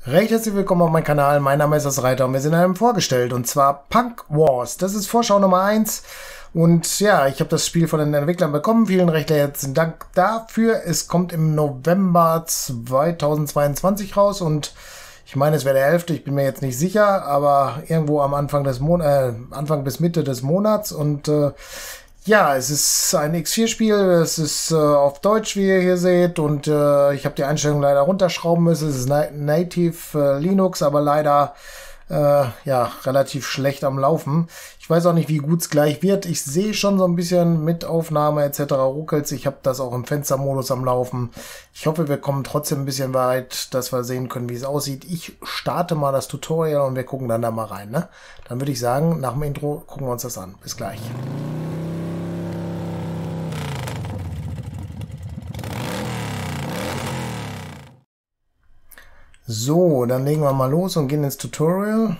Recht herzlich willkommen auf meinem Kanal, mein Name ist das Reiter und wir sind einem vorgestellt und zwar Punk Wars. Das ist Vorschau Nummer 1 und ja, ich habe das Spiel von den Entwicklern bekommen, vielen recht herzlichen Dank dafür. Es kommt im November 2022 raus und ich meine, es wäre der 11., ich bin mir jetzt nicht sicher, aber irgendwo am Anfang des Anfang bis Mitte des Monats und ja, es ist ein X4-Spiel, es ist auf Deutsch, wie ihr hier seht, und ich habe die Einstellung leider runterschrauben müssen. Es ist Native Linux, aber leider ja relativ schlecht am Laufen. Ich weiß auch nicht, wie gut es gleich wird. Ich sehe schon so ein bisschen mit Aufnahme etc. ruckelt. Ich habe das auch im Fenstermodus am Laufen. Ich hoffe, wir kommen trotzdem ein bisschen weit, dass wir sehen können, wie es aussieht. Ich starte mal das Tutorial und wir gucken dann da mal rein. Ne? Dann würde ich sagen, nach dem Intro gucken wir uns das an. Bis gleich. So, dann legen wir mal los und gehen ins Tutorial.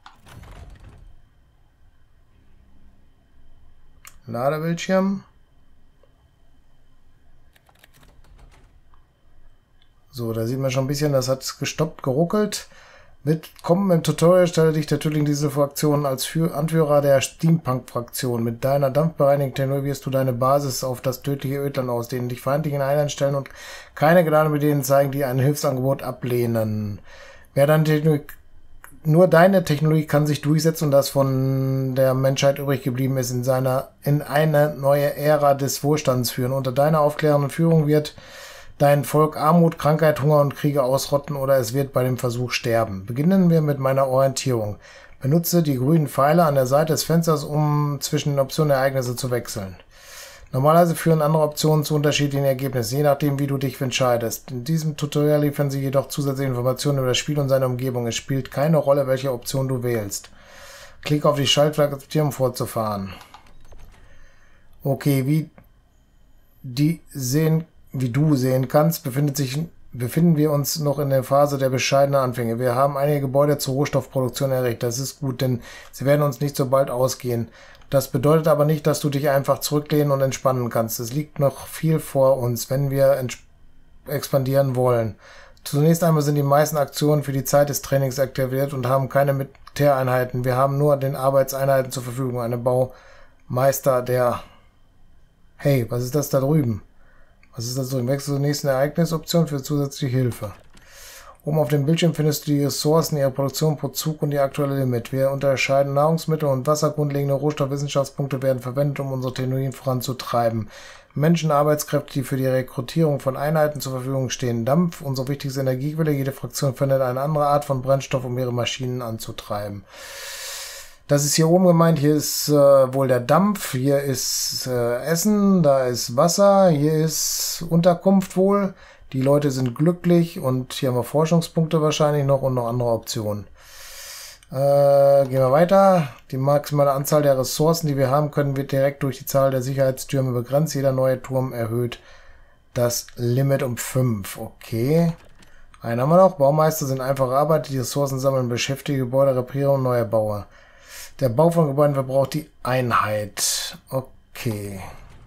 Ladebildschirm. So, da sieht man schon ein bisschen, das hat gestoppt, geruckelt. Willkommen im Tutorial, stelle dich natürlich in diese Fraktion als Anführer der Steampunk-Fraktion. Mit deiner dampfbereinigten Technologie wirst du deine Basis auf das tödliche Ödland ausdehnen, dich feindlichen Einheiten stellen und keine Gnade mit denen zeigen, die ein Hilfsangebot ablehnen. Nur deine Technologie kann sich durchsetzen und das von der Menschheit übrig geblieben ist, in eine neue Ära des Wohlstands führen. Unter deiner aufklärenden Führung wird dein Volk Armut, Krankheit, Hunger und Kriege ausrotten oder es wird bei dem Versuch sterben. Beginnen wir mit meiner Orientierung. Benutze die grünen Pfeile an der Seite des Fensters, um zwischen den Optionen Ereignisse zu wechseln. Normalerweise führen andere Optionen zu unterschiedlichen Ergebnissen, je nachdem, wie du dich entscheidest. In diesem Tutorial liefern sie jedoch zusätzliche Informationen über das Spiel und seine Umgebung. Es spielt keine Rolle, welche Option du wählst. Klicke auf die Schaltflagge, um fortzufahren. Okay, wie du sehen kannst, befinden wir uns noch in der Phase der bescheidenen Anfänge. Wir haben einige Gebäude zur Rohstoffproduktion errichtet. Das ist gut, denn sie werden uns nicht so bald ausgehen. Das bedeutet aber nicht, dass du dich einfach zurücklehnen und entspannen kannst. Es liegt noch viel vor uns, wenn wir expandieren wollen. Zunächst einmal sind die meisten Aktionen für die Zeit des Trainings aktiviert und haben keine Militäreinheiten. Wir haben nur den Arbeitseinheiten zur Verfügung. Eine Baumeister, der... Hey, was ist das da drüben? Was ist das so? Wechsel zur nächsten Ereignisoption für zusätzliche Hilfe. Oben auf dem Bildschirm findest du die Ressourcen, ihre Produktion pro Zug und die aktuelle Limit. Wir unterscheiden Nahrungsmittel und Wasser. Grundlegende Rohstoffwissenschaftspunkte werden verwendet, um unsere Technologien voranzutreiben. Menschen, Arbeitskräfte, die für die Rekrutierung von Einheiten zur Verfügung stehen. Dampf, unsere wichtigste Energiequelle. Jede Fraktion verwendet eine andere Art von Brennstoff, um ihre Maschinen anzutreiben. Das ist hier oben gemeint, hier ist wohl der Dampf, hier ist Essen, da ist Wasser, hier ist Unterkunft wohl. Die Leute sind glücklich und hier haben wir Forschungspunkte wahrscheinlich noch und noch andere Optionen. Gehen wir weiter. Die maximale Anzahl der Ressourcen, die wir haben können, wird direkt durch die Zahl der Sicherheitstürme begrenzt. Jeder neue Turm erhöht das Limit um 5. Okay. Einen haben wir noch. Baumeister sind einfache Arbeit, die Ressourcen sammeln, beschäftige Gebäude, reparieren und neue Bauer. Der Bau von Gebäuden verbraucht die Einheit. Okay.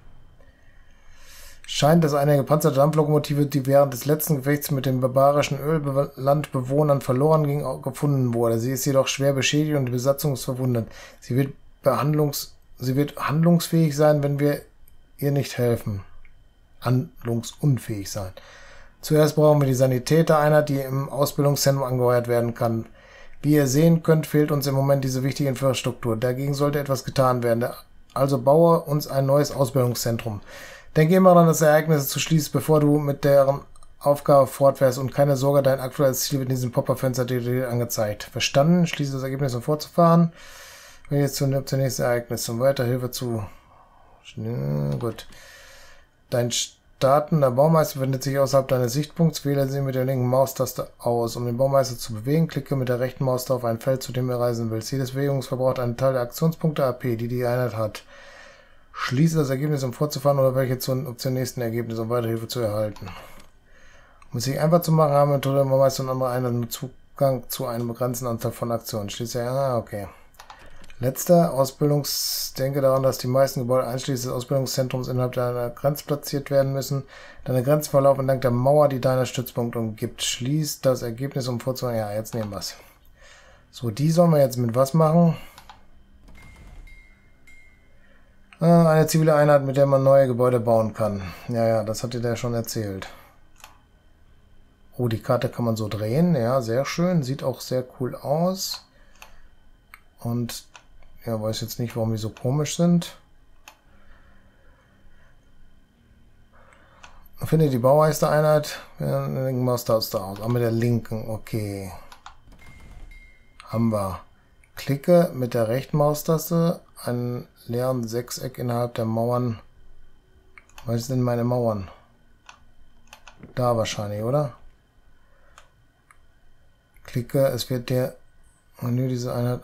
Scheint, dass einige gepanzerte Dampflokomotive, die während des letzten Gefechts mit den barbarischen Öllandbewohnern verloren ging, gefunden wurde. Sie ist jedoch schwer beschädigt und die Besatzung ist verwundet. Sie wird handlungsfähig sein, wenn wir ihr nicht helfen. Handlungsunfähig sein. Zuerst brauchen wir die Sanitätereinheit, die im Ausbildungszentrum angeheuert werden kann. Wie ihr sehen könnt, fehlt uns im Moment diese wichtige Infrastruktur. Dagegen sollte etwas getan werden. Also baue uns ein neues Ausbildungszentrum. Denke immer daran, das Ereignisse zu schließen, bevor du mit deren Aufgabe fortfährst. Und keine Sorge, dein aktuelles Ziel wird in diesem Pop-up-Fenster angezeigt. Verstanden? Schließe das Ergebnis, um fortzufahren. Und jetzt zum nächsten Ereignis. Zum Weiterhilfe zu... Gut. Dein Starten. Der Baumeister befindet sich außerhalb deines Sichtpunkts. Wähle sie mit der linken Maustaste aus. Um den Baumeister zu bewegen, klicke mit der rechten Maustaste auf ein Feld, zu dem du reisen willst. Jedes Bewegungs verbraucht einen Teil der Aktionspunkte AP, die die Einheit hat. Schließe das Ergebnis, um fortzufahren, oder welche zum nächsten Ergebnis, um Weiterhilfe zu erhalten. Um es sich einfach zu machen, haben wir der Baumeister und andere Einheiten nur Zugang zu einem begrenzten Anteil von Aktionen. Schließe, okay. Letzter denke daran, dass die meisten Gebäude einschließlich des Ausbildungszentrums innerhalb deiner Grenze platziert werden müssen. Deine Grenzen verlaufen entlang der Mauer, die deiner Stützpunkt umgibt. Schließt das Ergebnis um vorzunehmen. Ja, jetzt nehmen wir es. So, die sollen wir jetzt mit was machen? Eine zivile Einheit, mit der man neue Gebäude bauen kann. Ja, das hat dir der schon erzählt. Oh, die Karte kann man so drehen. Ja, sehr schön. Sieht auch sehr cool aus. Und ja, weiß jetzt nicht, warum die so komisch sind. Finde die Baumeistereinheit. Ja, den linken Maustaste aus. Auch mit der linken. Okay. Haben wir. Klicke mit der rechten Maustaste einen leeren Sechseck innerhalb der Mauern. Was sind meine Mauern? Da wahrscheinlich, oder? Klicke, es wird der Menü diese Einheit.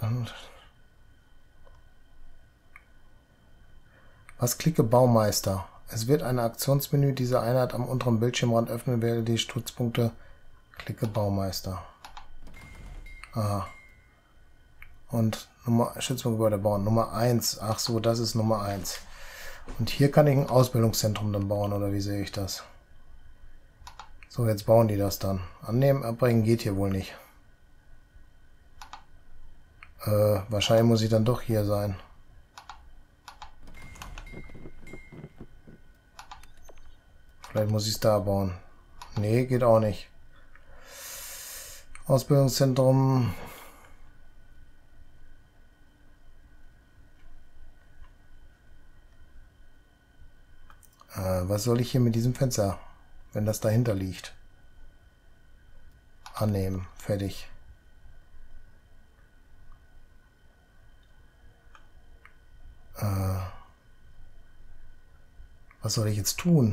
Was klicke Baumeister? Es wird ein Aktionsmenü dieser Einheit am unteren Bildschirmrand öffnen, wähle die Stützpunkte. Klicke Baumeister. Aha. Und Stützpunktgebäude bauen. Nummer 1. Ach so, das ist Nummer 1. Und hier kann ich ein Ausbildungszentrum dann bauen, oder wie sehe ich das? So, jetzt bauen die das dann. Annehmen, abbrechen geht hier wohl nicht. Wahrscheinlich muss ich dann doch hier sein. Vielleicht muss ich es da bauen. Nee, geht auch nicht. Ausbildungszentrum. Was soll ich hier mit diesem Fenster, wenn das dahinter liegt? Annehmen. Fertig. Was soll ich jetzt tun?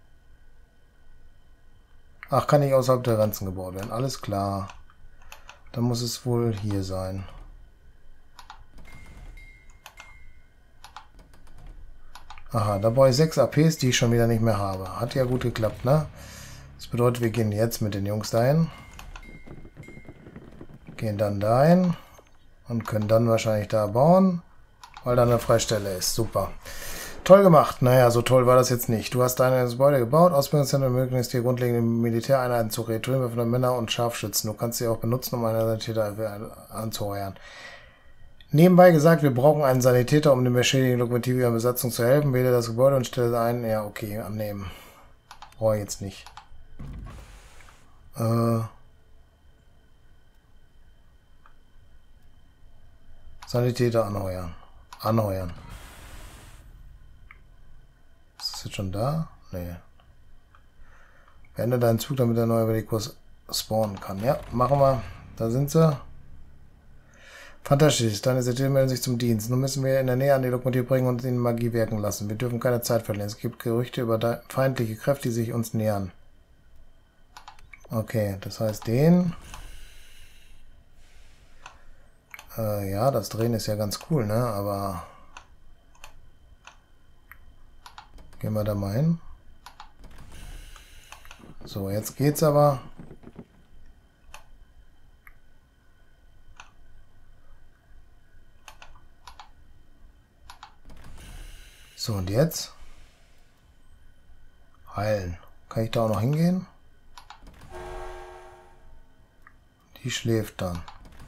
Ach, kann nicht außerhalb der Grenzen gebaut werden. Alles klar. Dann muss es wohl hier sein. Aha, da brauche ich 6 APs, die ich schon wieder nicht mehr habe. Hat ja gut geklappt, ne? Das bedeutet, wir gehen jetzt mit den Jungs dahin. Gehen dann dahin. Und können dann wahrscheinlich da bauen. Weil da eine Freistelle ist. Super. Toll gemacht. Naja, so toll war das jetzt nicht. Du hast deine Gebäude gebaut. Ausbildungszentrum ermöglichen es dir grundlegende Militäreinheiten zu rekrutieren von Männer und Scharfschützen. Du kannst sie auch benutzen, um eine Sanitäter anzuheuern. Nebenbei gesagt, wir brauchen einen Sanitäter, um dem beschädigten Lokomotive ihrer Besatzung zu helfen. Wähle das Gebäude und stelle ein. Ja, okay, annehmen. Brauche ich jetzt nicht. Sanitäter anheuern. Anheuern. Ist das jetzt schon da? Nee. Beende deinen Zug, damit der neue Überlegkurs spawnen kann. Ja, machen wir. Da sind sie. Fantastisch. Deine Sanitäter melden sich zum Dienst. Nun müssen wir in der Nähe an die Lokomotive bringen und ihnen Magie wirken lassen. Wir dürfen keine Zeit verlieren. Es gibt Gerüchte über feindliche Kräfte, die sich uns nähern. Okay, das heißt den. Ja, das Drehen ist ja ganz cool, ne? Aber gehen wir da mal hin. So, jetzt geht's aber. So, und jetzt? Heilen. Kann ich da auch noch hingehen? Die schläft dann.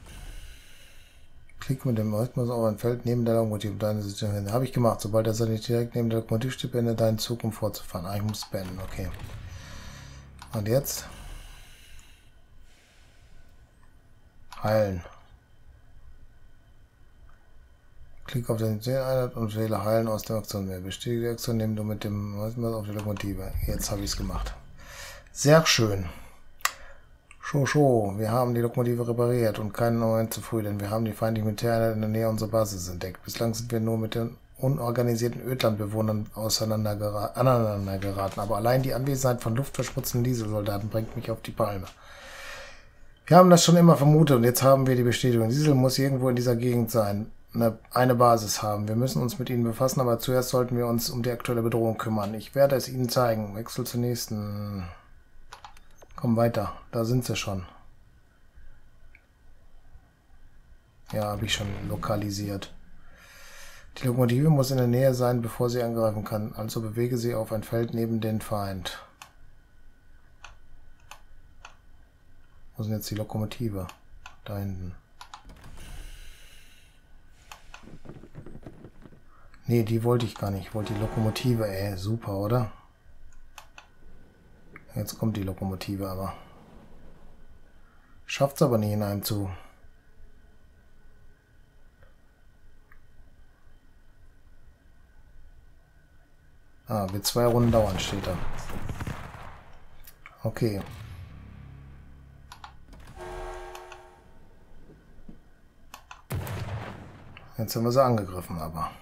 Klick mit dem Rhythmus auf ein Feld neben der Lokomotive. Deine Situation. Habe ich gemacht. Sobald der Sanitäter direkt neben der Lokomotive steht, beende deinen Zug, um fortzufahren. Ah, ich muss beenden. Okay. Und jetzt? Heilen. Klick auf den Einheit und wähle Heilen aus der Aktion. Mehr bestätige die Aktion, indem du mit dem Rhythmus auf die Lokomotive. Jetzt habe ich es gemacht. Sehr schön. Wir haben die Lokomotive repariert und keinen Moment zu früh, denn wir haben die feindliche Militäreinheit in der Nähe unserer Basis entdeckt. Bislang sind wir nur mit den unorganisierten Ödlandbewohnern aneinander geraten, aber allein die Anwesenheit von luftverschmutzten Dieselsoldaten bringt mich auf die Palme. Wir haben das schon immer vermutet und jetzt haben wir die Bestätigung. Diesel muss irgendwo in dieser Gegend sein, eine Basis haben. Wir müssen uns mit ihnen befassen, aber zuerst sollten wir uns um die aktuelle Bedrohung kümmern. Ich werde es ihnen zeigen. Wechsel zur nächsten... Komm weiter, da sind sie schon. Ja, habe ich schon lokalisiert. Die Lokomotive muss in der Nähe sein, bevor sie angreifen kann. Also bewege sie auf ein Feld neben den Feind. Wo sind jetzt die Lokomotive? Da hinten. Nee, die wollte ich gar nicht. Ich wollte die Lokomotive. Super, oder? Jetzt kommt die Lokomotive aber. Schafft's aber nicht in einem Zug. Wird 2 Runden dauern, steht da. Okay. Jetzt haben wir sie angegriffen, aber.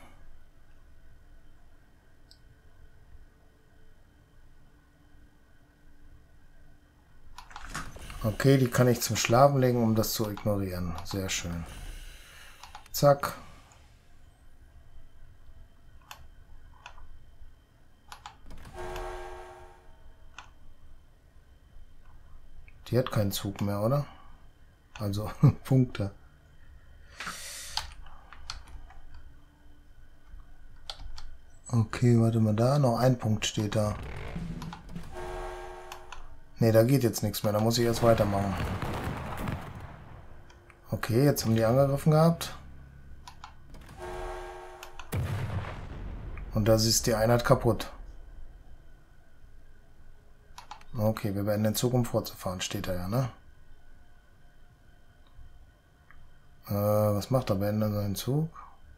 Okay, die kann ich zum Schlafen legen, um das zu ignorieren. Sehr schön. Zack. Die hat keinen Zug mehr, oder? Also Punkte. Okay, warte mal, da noch ein Punkt steht da. Ne, da geht jetzt nichts mehr, da muss ich erst weitermachen. Okay, jetzt haben die angegriffen gehabt. Und das ist die Einheit kaputt. Okay, wir beenden den Zug, um fortzufahren, steht da ja, ne? Was macht er? Beenden seinen Zug?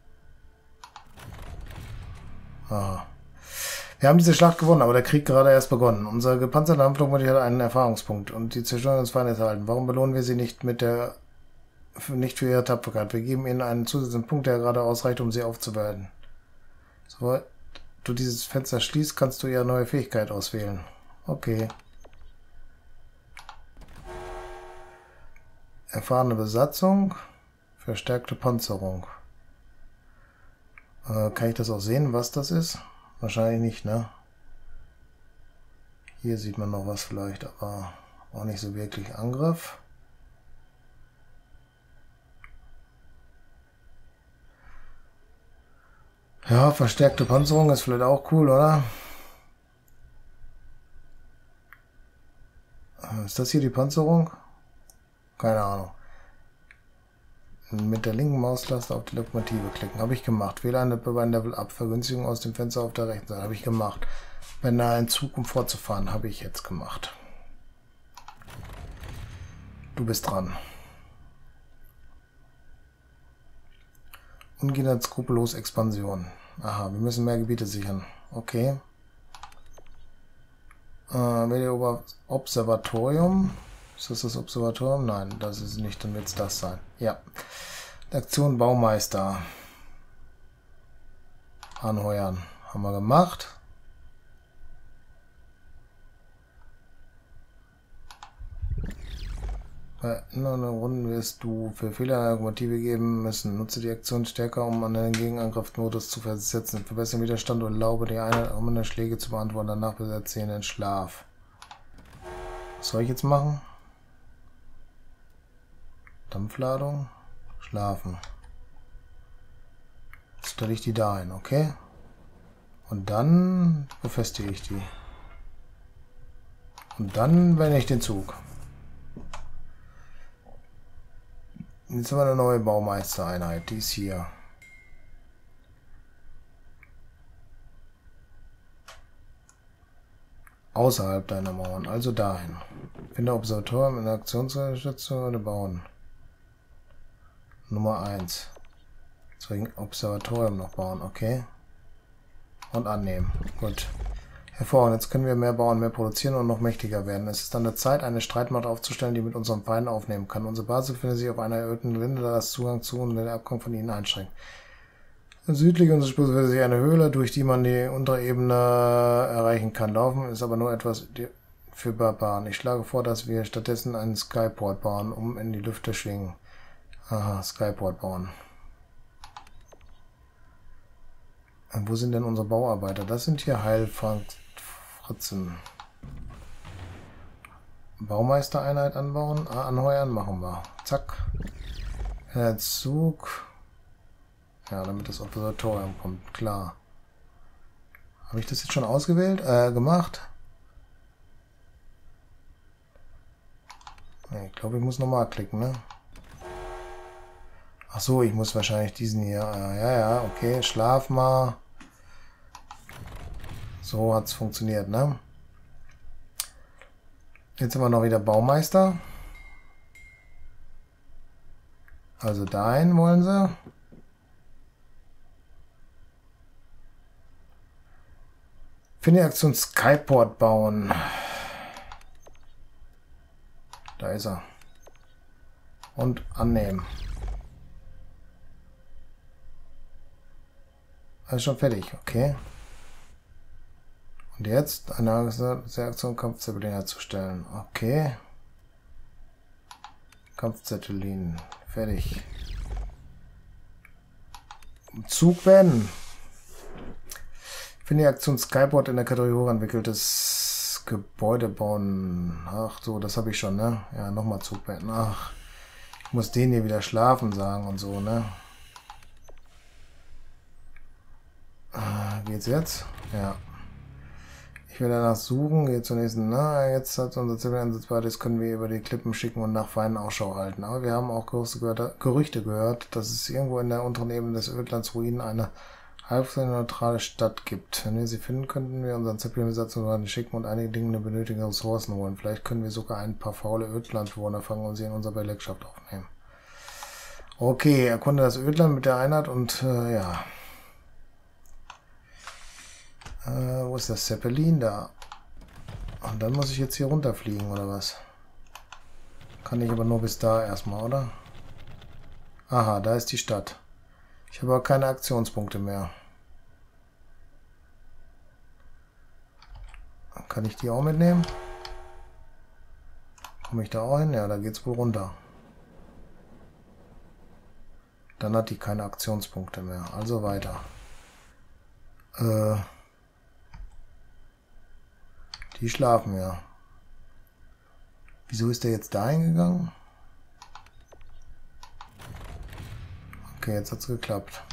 Aha. Wir haben diese Schlacht gewonnen, aber der Krieg gerade erst begonnen. Unser gepanzerter Dampflokomotive hat einen Erfahrungspunkt und die Zerstörung des Feindes erhalten. Warum belohnen wir sie nicht nicht für ihre Tapferkeit? Wir geben ihnen einen zusätzlichen Punkt, der gerade ausreicht, um sie aufzuwerten. Sobald du dieses Fenster schließt, kannst du ihre neue Fähigkeit auswählen. Okay. Erfahrene Besatzung. Verstärkte Panzerung. Kann ich das auch sehen, was das ist? Wahrscheinlich nicht, ne? Hier sieht man noch was vielleicht, aber auch nicht so wirklich. Angriff. Ja, verstärkte Panzerung ist vielleicht auch cool, oder? Ist das hier die Panzerung? Keine Ahnung. Mit der linken Maustaste auf die Lokomotive klicken. Habe ich gemacht. Wähle eine Level Up. Vergünstigung aus dem Fenster auf der rechten Seite. Habe ich gemacht. Wenn da ein Zug, um fortzufahren, habe ich jetzt gemacht. Du bist dran. Ungehindert skrupellos Expansion. Aha, wir müssen mehr Gebiete sichern. Okay. Wähle Observatorium. Ist das das Observatorium? Nein, das ist nicht. Dann wird es das sein. Ja. Aktion Baumeister. Anheuern. Haben wir gemacht. Bei einer Runde wirst du für Fehler eine Lokomotive geben müssen. Nutze die Aktion stärker, um an den Gegenangriffsmodus zu versetzen. Verbessere Widerstand und erlaube die Einheit, um eine Schläge zu beantworten. Danach besetze ihn in den Schlaf. Was soll ich jetzt machen? Dampfladung. Schlafen. Jetzt stelle ich die da ein, okay? Und dann befestige ich die. Und dann wende ich den Zug. Jetzt haben wir eine neue Baumeistereinheit, die ist hier. Außerhalb deiner Mauern, also dahin. Finde Observatorium in der Aktionsunterstützung oder bauen. Nummer 1. Deswegen Observatorium noch bauen, okay. Und annehmen, gut. Hervorragend, jetzt können wir mehr bauen, mehr produzieren und noch mächtiger werden. Es ist an der Zeit, eine Streitmacht aufzustellen, die mit unserem Feind aufnehmen kann. Unsere Basis befindet sich auf einer erhöhten Linde, da das Zugang zu und der Abgang von ihnen einschränkt. Südlich unseres Spurs befindet sich eine Höhle, durch die man die untere Ebene erreichen kann. Laufen ist aber nur etwas für Barbaren. Ich schlage vor, dass wir stattdessen einen Skyport bauen, um in die Lüfte schwingen. Aha, Skyport bauen. Wo sind denn unsere Bauarbeiter? Das sind hier Heilfritzen. Baumeistereinheit anbauen, anheuern, machen wir. Zack. Zug. Ja, damit das Observatorium kommt, klar. Habe ich das jetzt schon ausgewählt? Gemacht? Nee, ich glaube, ich muss nochmal klicken, ne? Ach so, ich muss wahrscheinlich diesen hier... ja, okay, schlaf mal. So hat es funktioniert, ne? Jetzt sind wir noch wieder Baumeister. Also dahin wollen sie. Finde die Aktion Skyport bauen. Da ist er. Und annehmen. Alles schon fertig, okay. Und jetzt eine Aktion Kampfzeppelin herzustellen. Okay. Kampfzeppelin. Fertig. Zug werden. Finde die Aktion Skyboard in der Kategorie entwickeltes Gebäude bauen. Ach so, das habe ich schon, ne? Ja, nochmal Zug werden. Ach, ich muss den hier wieder schlafen sagen und so, ne? Geht's jetzt? Ja. Ich will danach suchen, geht zur nächsten. Na, jetzt hat unser Zivil-Einsatz bei, das können wir über die Klippen schicken und nach Feinden Ausschau halten. Aber wir haben auch Gerüchte gehört, dass es irgendwo in der unteren Ebene des Ödlands Ruinen eine halbneutrale Stadt gibt. Wenn wir sie finden, könnten wir unseren Zeppelin-Besatzungen schicken und einige Dinge benötigende Ressourcen holen. Vielleicht können wir sogar ein paar faule Ödlandbewohner fangen und sie in unserer Belegschaft aufnehmen. Okay, erkunde das Ödland mit der Einheit und ja. Wo ist das Zeppelin da? Und dann muss ich jetzt hier runterfliegen, oder was? Kann ich aber nur bis da erstmal, oder? Aha, da ist die Stadt. Ich habe aber keine Aktionspunkte mehr. Kann ich die auch mitnehmen? Komme ich da auch hin? Ja, da geht's wohl runter. Dann hat die keine Aktionspunkte mehr. Also weiter. Die schlafen ja. Wieso ist der jetzt da hingegangen? Okay, jetzt hat's geklappt.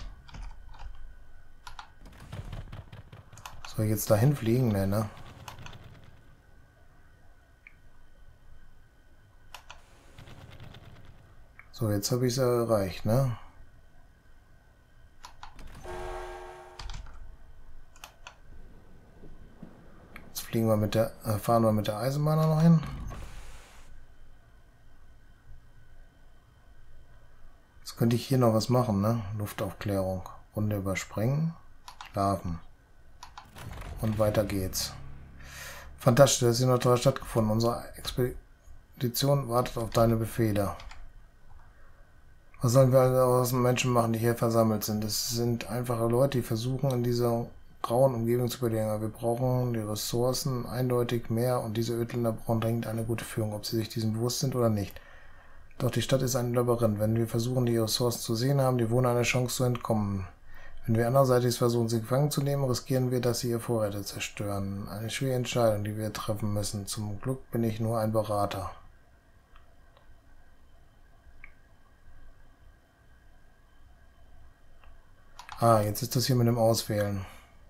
Soll ich jetzt dahin fliegen? Nee, ne? So, jetzt habe ich es erreicht, ne? Fliegen wir mit der, fahren wir mit der Eisenbahn noch hin. Jetzt könnte ich hier noch was machen, ne? Luftaufklärung. Runde überspringen. Schlafen. Und weiter geht's. Fantastisch, das ist hier noch toll stattgefunden. Unsere Expedition wartet auf deine Befehle. Was sollen wir also aus den Menschen machen, die hier versammelt sind? Es sind einfache Leute, die versuchen, in dieser grauen Umgebung zu überlegen. Wir brauchen die Ressourcen eindeutig mehr und diese Ödländer brauchen dringend eine gute Führung, ob sie sich dessen bewusst sind oder nicht. Doch die Stadt ist ein Labyrinth. Wenn wir versuchen, die Ressourcen zu sehen, haben die Bewohner eine Chance zu entkommen. Wenn wir andererseits versuchen, sie gefangen zu nehmen, riskieren wir, dass sie ihr Vorräte zerstören. Eine schwere Entscheidung, die wir treffen müssen. Zum Glück bin ich nur ein Berater. Ah, jetzt ist das hier mit dem Auswählen.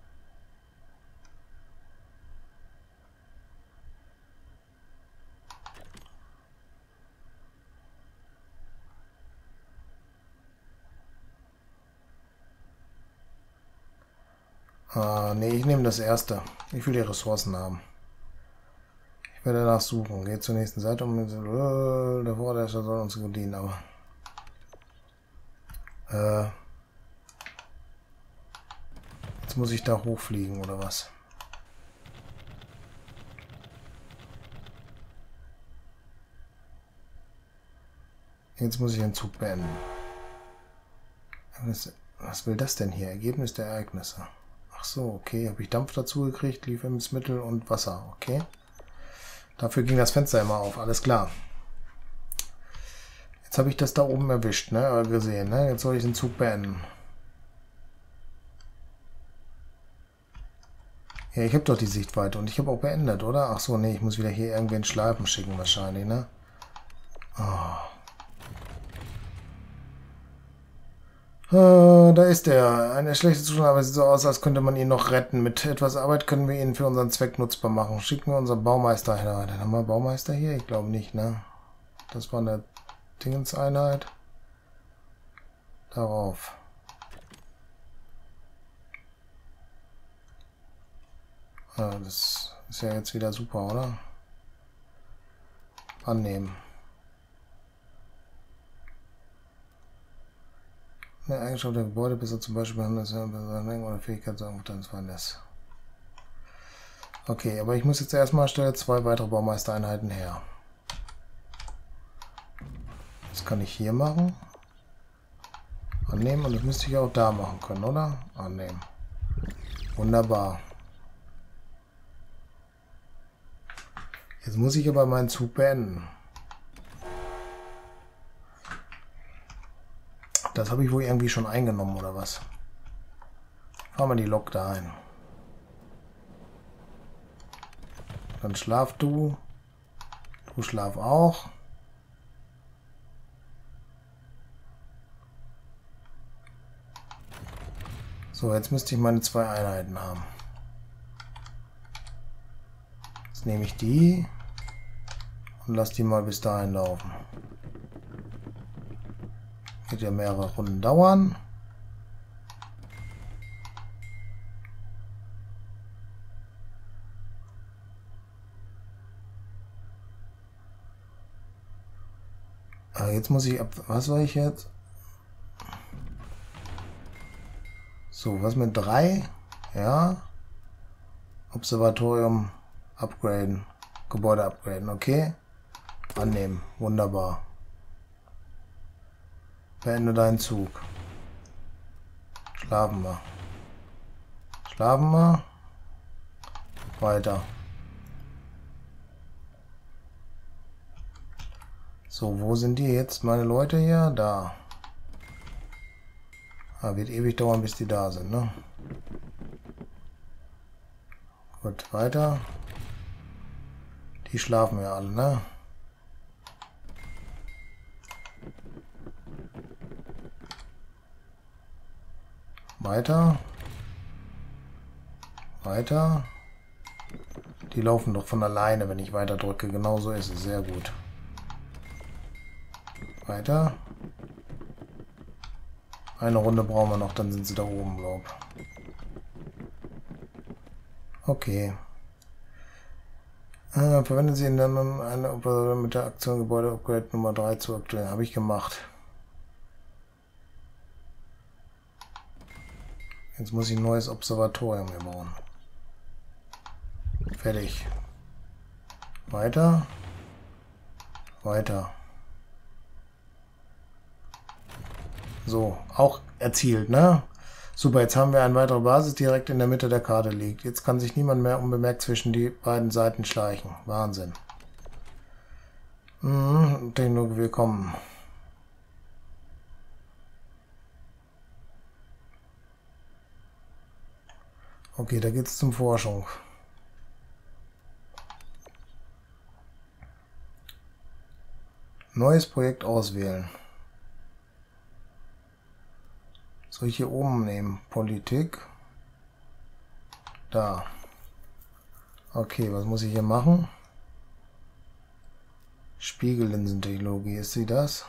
Nee, ich nehme das erste. Ich will die Ressourcen haben. Ich werde danach suchen. Geht zur nächsten Seite um. Der Vorderster soll uns dienen, aber. Jetzt muss ich da hochfliegen, oder was? Jetzt muss ich den Zug beenden. Was will das denn hier? Ergebnis der Ereignisse. Ach so, okay. Habe ich Dampf dazu gekriegt, Liefermittel und Wasser. Okay. Dafür ging das Fenster immer auf. Alles klar. Jetzt habe ich das da oben erwischt, ne? Gesehen, ne? Jetzt soll ich den Zug beenden. Ja, ich habe doch die Sichtweite und ich habe auch beendet, oder? Ach so, nee, ich muss wieder hier irgendwen Schleifen schicken wahrscheinlich, ne? Oh. Da ist er. Ein schlechter Zustand, aber es sieht so aus, als könnte man ihn noch retten. Mit etwas Arbeit können wir ihn für unseren Zweck nutzbar machen. Schicken wir unseren Baumeister hin. Dann haben wir Baumeister hier? Ich glaube nicht, ne? Das war eine Dingenseinheit. Darauf. Ja, das ist ja jetzt wieder super, oder? Annehmen. Eine Eigenschaft der Gebäude, bis er zum Beispiel oder Fähigkeit sagen, das war das. Okay, aber ich muss jetzt erstmal stelle 2 weitere Baumeistereinheiten her. Das kann ich hier machen. Annehmen und das müsste ich auch da machen können, oder? Annehmen. Wunderbar. Jetzt muss ich aber meinen Zug beenden. Das habe ich wohl irgendwie schon eingenommen, oder was? Fahren wir die Lok da ein. Dann schlaf du. Du schlaf auch. So, jetzt müsste ich meine 2 Einheiten haben. Jetzt nehme ich die und lasse die mal bis dahin laufen. Wird ja mehrere Runden dauern. Aber jetzt muss ich ab... Was war ich jetzt? So, was mit 3? Ja. Observatorium upgraden. Gebäude upgraden, okay. Annehmen. Wunderbar. Beende deinen Zug. Schlafen wir. Schlafen wir. Weiter. So, wo sind die jetzt, meine Leute hier? Da. Ah, wird ewig dauern, bis die da sind, ne? Gut, weiter. Die schlafen ja alle, ne? Weiter. Weiter. Die laufen doch von alleine, wenn ich weiter drücke. Genau so ist es. Sehr gut. Weiter. Eine Runde brauchen wir noch, dann sind sie da oben, glaube ich. Okay. Verwenden Sie dann eine mit der Aktion Gebäude Upgrade Nummer 3 zu aktuellen. Habe ich gemacht. Jetzt muss ich ein neues Observatorium hier bauen. Fertig. Weiter. Weiter. So, auch erzielt, ne? Super, jetzt haben wir eine weitere Basis, die direkt in der Mitte der Karte liegt. Jetzt kann sich niemand mehr unbemerkt zwischen die beiden Seiten schleichen. Wahnsinn. Technologie willkommen. Okay, da geht's zum Forschung. Neues Projekt auswählen. Soll ich hier oben nehmen? Politik. Da. Okay, was muss ich hier machen? Spiegellinsentechnologie, ist sie das?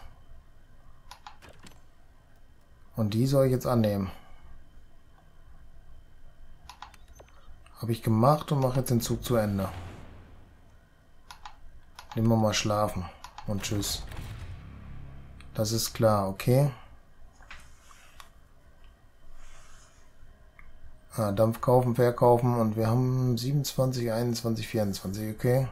Und die soll ich jetzt annehmen. Habe ich gemacht und mache jetzt den Zug zu Ende. Nehmen wir mal schlafen. Und tschüss. Das ist klar, okay. Dampf kaufen, verkaufen und wir haben 27, 21, 24, okay.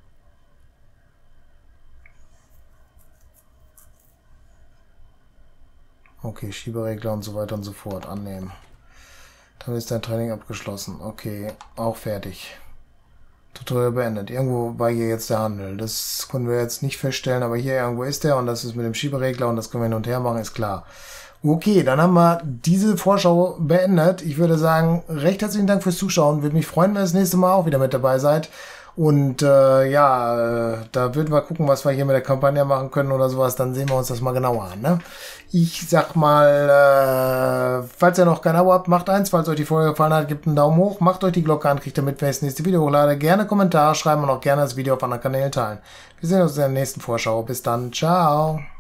Okay, Schieberegler und so weiter und so fort annehmen. Dann ist dein Training abgeschlossen. Okay, auch fertig. Tutorial beendet. Irgendwo war hier jetzt der Handel. Das können wir jetzt nicht feststellen, aber hier irgendwo ist der und das ist mit dem Schieberegler und das können wir hin und her machen, ist klar. Okay, dann haben wir diese Vorschau beendet. Ich würde sagen, recht herzlichen Dank fürs Zuschauen. Würde mich freuen, wenn ihr das nächste Mal auch wieder mit dabei seid. Und da würden wir gucken, was wir hier mit der Kampagne machen können oder sowas. Dann sehen wir uns das mal genauer an. Ne? Ich sag mal, falls ihr noch kein Abo habt, macht eins. Falls euch die Folge gefallen hat, gebt einen Daumen hoch. Macht euch die Glocke an, kriegt damit, wenn ich das nächste Video hochlade. Gerne Kommentare schreiben und auch gerne das Video auf anderen Kanälen teilen. Wir sehen uns in der nächsten Vorschau. Bis dann. Ciao.